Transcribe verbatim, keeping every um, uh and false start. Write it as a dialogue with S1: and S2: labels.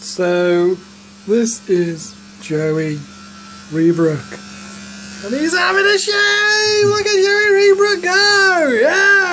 S1: So this is Joey Reabrook, and he's having a shave. Look at Joey Reabrook go! Yeah.